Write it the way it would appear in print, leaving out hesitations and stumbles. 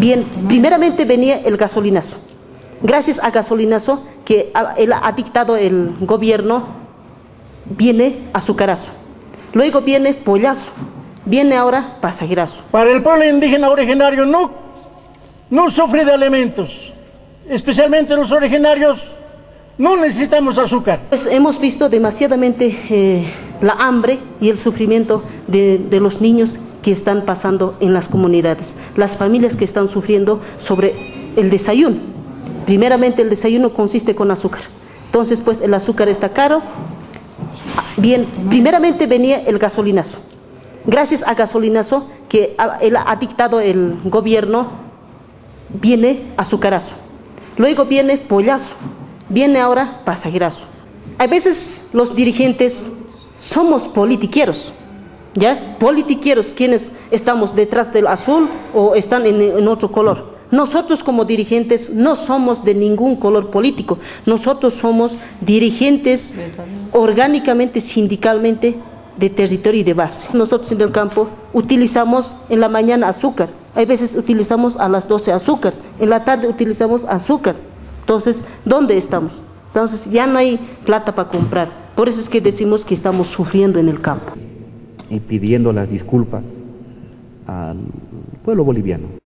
Bien, primeramente venía el gasolinazo. Gracias a gasolinazo que él ha dictado el gobierno, viene azucarazo. Luego viene pollazo. Viene ahora pasajerazo. Para el pueblo indígena originario no sufre de alimentos. Especialmente los originarios no necesitamos azúcar. Pues hemos visto demasiadamente la hambre y el sufrimiento de los niños que están pasando en las comunidades. Las familias que están sufriendo sobre el desayuno. Primeramente el desayuno consiste con azúcar. Entonces pues el azúcar está caro. Bien, primeramente venía el gasolinazo. Gracias a gasolinazo que él ha dictado el gobierno, viene azucarazo. Luego viene pollazo. Viene ahora pasajerazo. A veces los dirigentes somos politiqueros, ¿ya? Politiqueros quienes estamos detrás del azul o están en otro color. Nosotros como dirigentes no somos de ningún color político. Nosotros somos dirigentes orgánicamente, sindicalmente, de territorio y de base. Nosotros en el campo utilizamos en la mañana azúcar, hay veces utilizamos a las 12 azúcar, en la tarde utilizamos azúcar. Entonces, ¿dónde estamos? Entonces ya no hay plata para comprar. Por eso es que decimos que estamos sufriendo en el campo. Y pidiendo las disculpas al pueblo boliviano.